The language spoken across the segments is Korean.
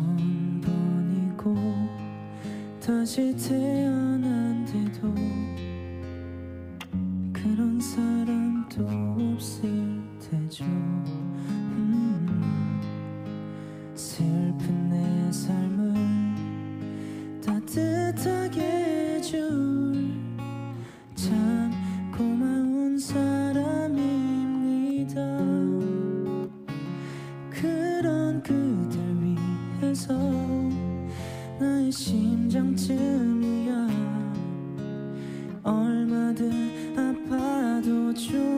처음 번이고 다시 태어난데도 그런 사람도 없을 테죠. 슬픈 내 삶을 따뜻하게 해줄 참 고마운 사람입니다. 그런 그댈 위해서 나의 심장쯤이야 얼마든 아파도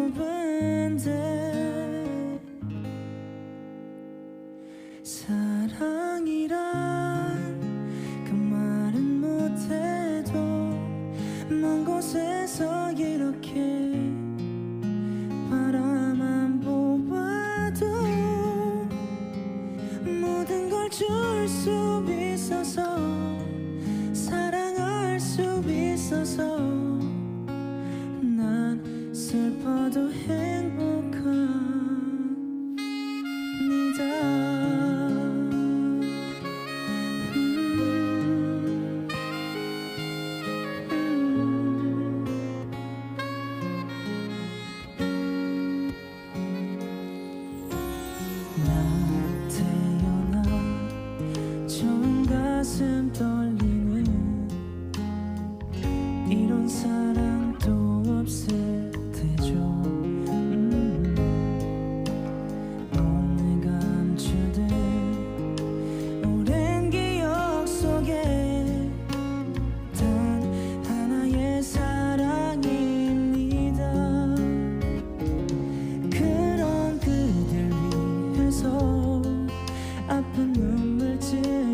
좁은데 사랑이란 그 말은 못해도 먼 곳에서 이렇게 바라만 보아도 모든 걸 줄 수 있어서 사랑할 수 있어서 난 슬퍼도 행복합니다. 가슴 떨리는 이런 사랑도 없을 테죠. 오늘 감추된 오랜 기억 속에 단 하나의 사랑입니다. 그런 그댈 위해서 아픈 눈물을